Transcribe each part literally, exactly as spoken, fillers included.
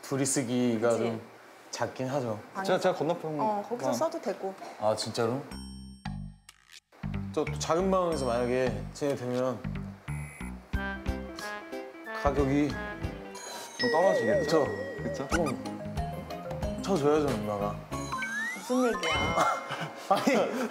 둘이 쓰기가 그치? 좀 작긴 하죠. 제가 제가 건너편. 어, 거기서 써도 되고. 아 진짜로? 저 작은 방에서 만약에 지내되면 가격이 좀 떨어지겠죠. 그쵸? 그렇죠. 조금 쳐줘야죠 누나가. 무슨 얘기야? 아니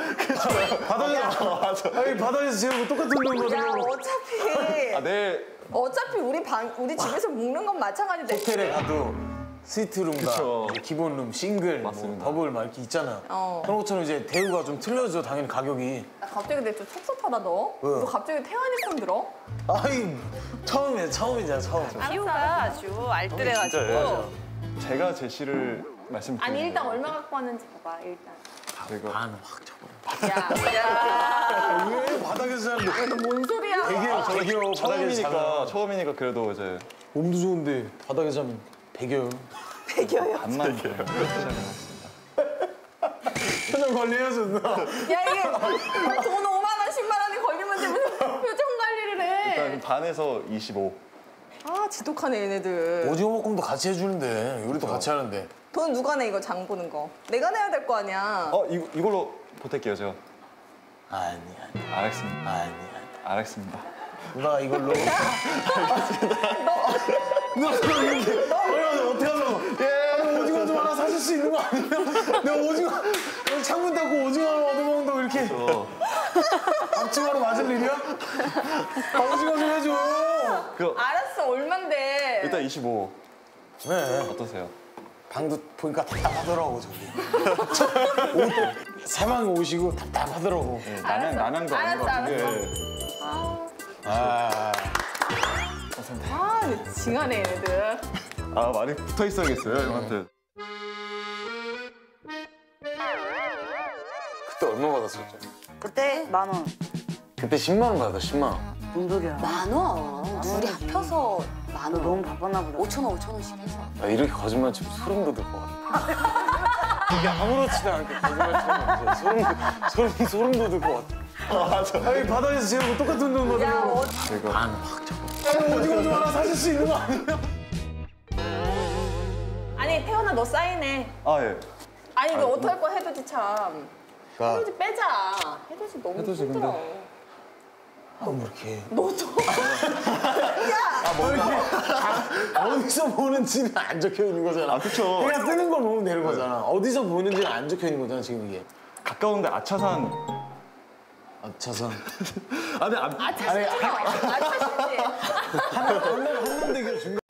바닥에서 아니 바닥에서 지내고 똑같은 돈 야, 받으면 어차피. 아 내일 어차피 우리 방, 우리 집에서 묵는 건 마찬가지인데. 호텔에 가도 스위트룸과 그쵸. 이제 기본룸, 싱글, 뭐 맞습니다. 더블 막 이렇게 있잖아요. 어. 그런 것처럼 이제 대우가 좀 틀려져 당연히 가격이. 나 갑자기 근데 좀 섭섭하다 너. 왜요? 너 갑자기 태환이 편 들어? 아이 처음이야 처음이잖아 처음. 피우가 아주 알뜰해가지고. 진짜요? 제가 제시를 말씀드리면 아니 일단 얼마 갖고 왔는지 봐봐 일단. 제가 반확 쳐버려. 야, 야. 왜 바닥에서 자는데? 너뭔 소리야? 배겨요 배겨 바닥에서 처음이니까 자면. 처음이니까 그래도 이제 몸도 좋은데 바닥에 자면 배겨요. 배겨요. 반만 시작해놨습니다. 표정 관리해야죠 누나. 야 이게 돈 오만 원, 십만 원이 걸리면 이제 무슨 표정 관리를 해. 일단 반에서 이십오. 아 지독하네 얘네들. 오징어 볶음도 같이 해주는데 요리도 같이 하는데. 돈 누가 내 이거 장 보는 거? 내가 내야 될 거 아니야. 어 이, 이걸로 보탤게요 제가. 아니 아니 알겠습니다. 아니 아니. 알겠습니다. 누나가 이걸로. 누나 그러는데 너 어떻게 하려고? 예 오징어 좀 하나 사줄 수 있는 거 아니야? 내가 오징어 여기 창문 닫고 오징어 하나 얻어먹는다고 이렇게 저 앞치마로 맞을 일이야? 아, 오징어 좀 해줘. 그 알았어 얼만데? 일단 이십오. 네. 어떠세요? 방도 보니까 답답하더라고 저기. 옷, 사방에 오시고 답답하더라고. 네, 남양 남양도 아닌 것 알았어, 같은데. 아, 아 징하네 얘네들. 아 많이 붙어 있어야겠어요 형한테. 그때 얼마 받았었죠? 그때 만 원. 그때 십만 원 받았다 십만 원. 뭔 소리야? 만 원? 둘이 합쳐서 만 너 원. 너무 바빴나 보다. 오천 원, 오천 원씩 해서. 아, 이렇게 거짓말 치면 소름 돋을 것 같아. 이게 아무렇지도 않게 거짓말 치면 소름, 소름, 소름 돋을 것 같아. 아 맞아. 아니 바닥에서 지내고 똑같은 돈 야 받으면 어, 제가 반확 쳐버려. 오징어 좀 하나 사줄 수 있는 거 아니야? 아니 태연아 너 사인해. 아 예. 아니 너 어떡할 거야 해돋이 참. 그러니까 해돋이 빼자. 해돋이 너무 해돋이 힘들어. 근데- 뭐 이렇게 너도. 어디서 보는지는 안 적혀 있는 거잖아. 아 그쵸. 그냥 뜨는 걸 보면 되는 거잖아. 어디서 보는지는 안 적혀 있는 거잖아 지금 이게. 가까운데 아차산. 아 차선. 아 근데 안. 아 차시죠? 아 차시지. 한남대교 중간.